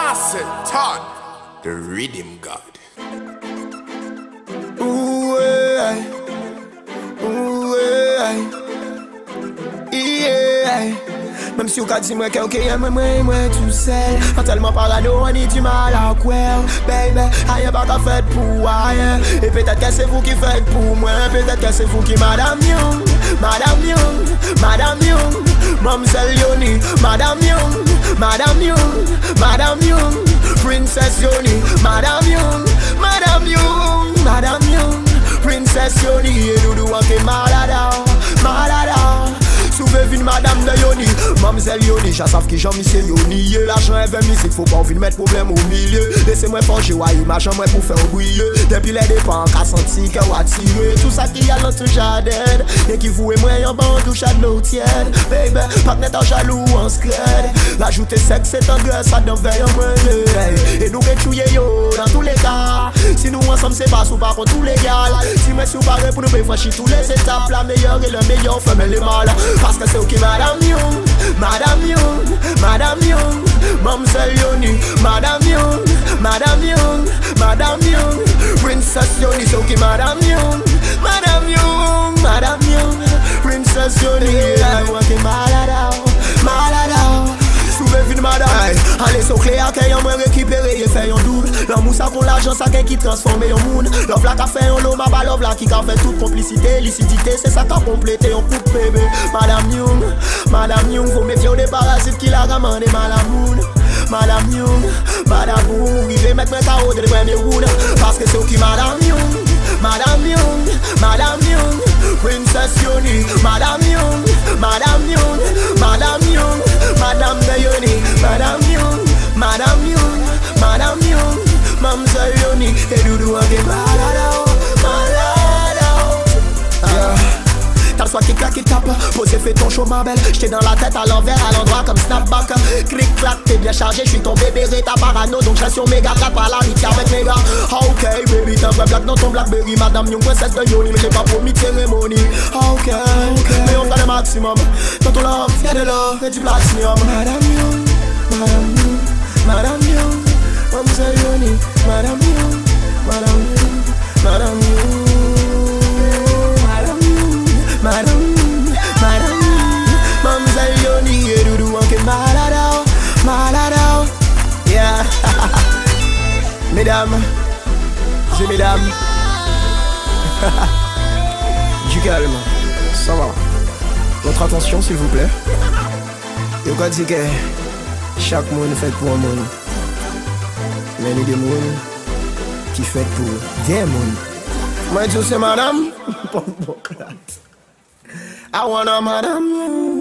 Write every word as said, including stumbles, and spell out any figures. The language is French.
Master Todd, the rhythm god. Ooh, eh, ooh, eh, yeah. Même si vous dit moi que ok, moi moi moi tout seul. En tellement parano, on a du mal à croire. Baby, rien pas qu'à faire pour rien. Et peut-être que c'est vous qui faites pour moi. Peut-être que c'est vous qui Madame Young, Madame Young, Madame Young, Mamselle Yoni, Madame Young, Madame Young, Madame Young, Princess Yoni, Madame Young, Madame Young, Madame Young, Princess Yoni. Et nous nous on malada, malada. Souvent vine Madame de Yoni, Mamselle Yoni, j'en savent qui j'en mis c'est Yoni. L'argent est vingt musique, faut pas envie de mettre problème au milieu. Laissez-moi forger, ouais, imagine moi pour faire briller. Depuis les dépens, qu'à sentir qu'à attirer. Tout ça qui y a dans tout jardin. Et qui vous et moi en bas en douche à de l'eau tiède. Baby, pas que n'être jaloux en scred. L'ajouter sexe c'est en grâce, ça donne veille en moins. Et nous réchouiller yo, dans tous les cas. Si nous ensemble c'est pas sous par contre tout légal. Si moi sous pareil pour nous faire franchir tous les étapes. La meilleure et le meilleur, femme les mal. Parce que c'est ok Madame Young, Madame Young, Madame Young, Mamselle Yoni, Madame Young, Madame Young, Madame Young, Princess Yoni, c'est ok Madame Young, Madame Young, Madame Young, Princess Yoni, yeah, moi qui malade, malade. Souvent vine Madame, allez so clair qu'il y a moins récupéré et fait un double. L'amour ça pour l'argent ça qui transforme en monde. Love la qui a fait un lot, ma ba love la qui a fait toute complicité, lucidité, c'est ça qui a complété un couple bébé. Madame Young, Madame Young, faut méfier des parasites qui la ramènent Madame Madame Young, Madame Young, il veut mettre mes K O de premier round. Parce que c'est qui Madame Young, Madame Young, Madame Young, Princess Yoni, Madame Young, Madame Young, Madame Young, Madame de Yoni, Madame Young, Madame Young, Madame Young, Mamselle Yoni, et Doudou en est malade, malade. T'as le soir qui claque qui tape, posé fait ton show ma belle. J'étais dans la tête à l'envers, à l'endroit comme snapback. Clic clac, t'es bien chargé, j'suis ton bébé, t'as parano. Donc j'reste sur méga clap par l'amitié avec mes gars. Ok baby, t'as un vrai black dans ton Blackberry. Madame Young, princesse de Yoni, mais j'ai pas promis de cérémonie. Ok, ok, mais on fera le maximum. Dans ton love, y'a de l'or et du platinum. Madame Young, Madame Young, Madame Young, Mamselle Yoni, Madame Young, Madame Young, Madame Young. Madame, Madame, Mamselle Yoni, et Doudou en qu'est malade, malade, yeah. Mesdames, et mesdames, du calme, ça va. Votre attention s'il vous plaît. Et on dit que chaque monde fait pour un monde. Mais il y a des mondes qui fait pour des mondes. Moi je dis c'est madame. I wanna Madame Young.